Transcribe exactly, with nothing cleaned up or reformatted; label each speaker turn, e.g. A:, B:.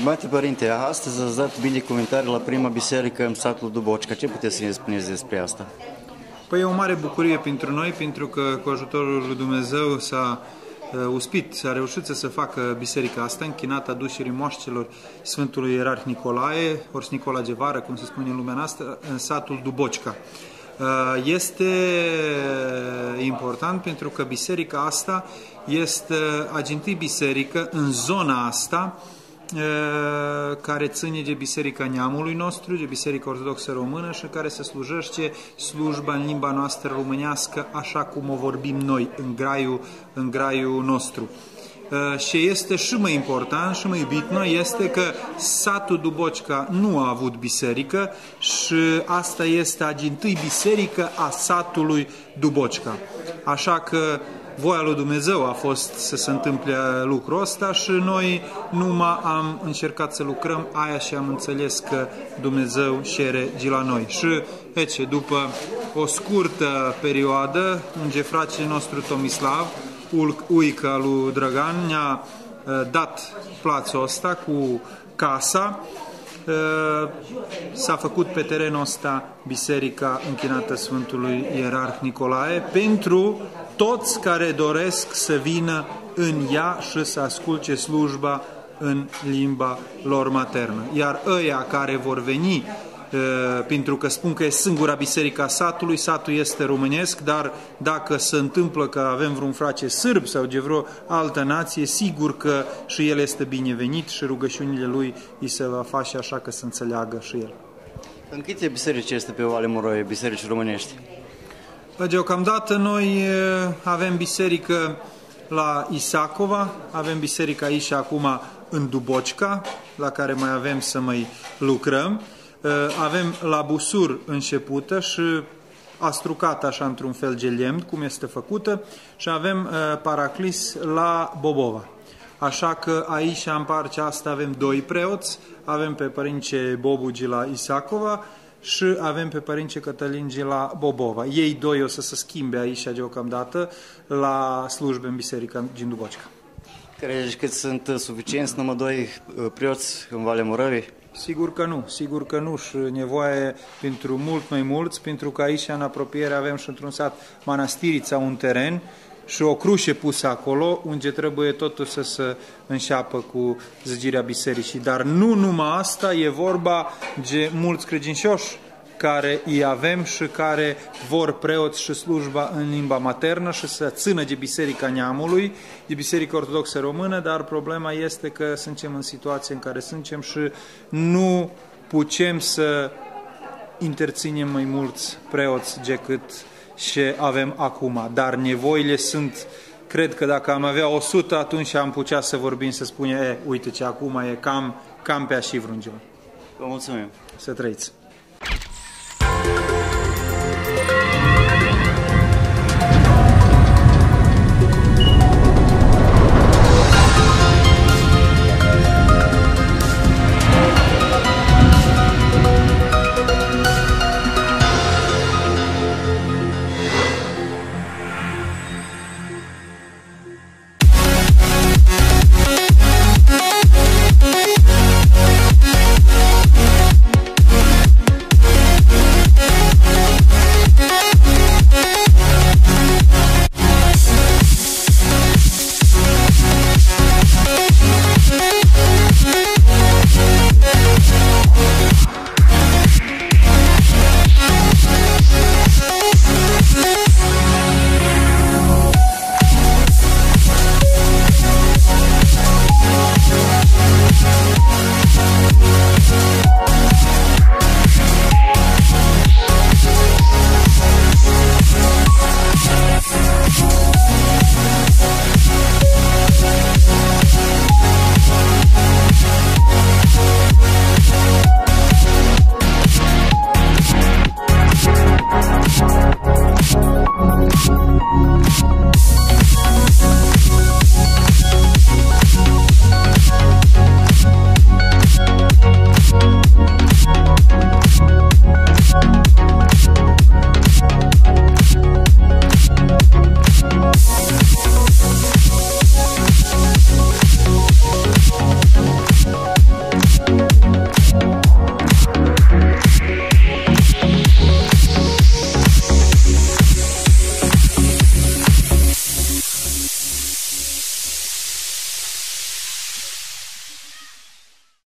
A: Stimate părinte, astăzi ați dat binecuvântare la prima biserică în satul Dubocca. Ce puteți să ne spuneți despre asta?
B: Păi e o mare bucurie pentru noi, pentru că cu ajutorul lui Dumnezeu s-a uh, uspit, s-a reușit să se facă biserica asta, închinată aducerii moaștelor Sfântului Ierarh Nicolae, Ors Nicola Gevară, cum se spune în lumea noastră, în satul Dubocca. Uh, este important pentru că biserica asta este agintâi biserică în zona asta, care ține de Biserica Neamului nostru, de Biserica Ortodoxă Română și care se slujește slujba în limba noastră românească așa cum o vorbim noi, în graiul, în graiul nostru. Și este și mai important și mai iubit noi este că satul Dubocca nu a avut biserică și asta este agintâi biserică a satului Dubocca. Așa că voia lui Dumnezeu a fost să se întâmple lucrul ăsta și noi numai am încercat să lucrăm aia și am înțeles că Dumnezeu șere de la noi. Și, ece, după o scurtă perioadă, unde fratele nostru Tomislav, uica lui Dragan, ne-a dat plațul ăsta cu casa. S-a făcut pe terenul ăsta biserica închinată Sfântului Ierarh Nicolae pentru toți care doresc să vină în ea și să asculte slujba în limba lor maternă. Iar ăia care vor veni, pentru că spun că e singura biserica satului, satul este românesc, dar dacă se întâmplă că avem vreun frate sârb sau de vreo altă nație, sigur că și el este binevenit și rugăciunile lui îi se va face așa că să înțeleagă și el.
A: În câte biserici este pe Valea Moroiei, biserici românești?
B: Deocamdată noi avem biserică la Isacova, avem biserica aici acum în Dubocca, la care mai avem să mai lucrăm. Avem la Busur începută și astrucată așa într-un fel de lemn, cum este făcută, și avem Paraclis la Bobova. Așa că aici, în partea asta, avem doi preoți, avem pe părinte Bobugi la Isacova și avem pe părinte Cătălingi la Bobova. Ei doi o să se schimbe aici deocamdată la slujbe în biserica din Dubocca.
A: Crezi că sunt suficienți numai doi preoți în Valea Moravei?
B: Sigur că nu, sigur că nu și nevoie pentru mult mai mulți, pentru că aici în apropiere avem și într-un sat Mănăstirița un teren și o cruce pusă acolo, unde trebuie totul să se înșeapă cu zidirea bisericii. Dar nu numai asta, e vorba de mulți credincioși care îi avem și care vor preoți și slujba în limba maternă și să țină de Biserica Neamului, de Biserica Ortodoxă Română, dar problema este că suntem în situație în care suntem și nu putem să interținem mai mulți preoți decât și avem acum. Dar nevoile sunt, cred că dacă am avea o sută, atunci am putea să vorbim, să spunem, e, uite ce acum e cam, cam pe așa vreun gen.
A: Vă mulțumim!
B: Să trăiți!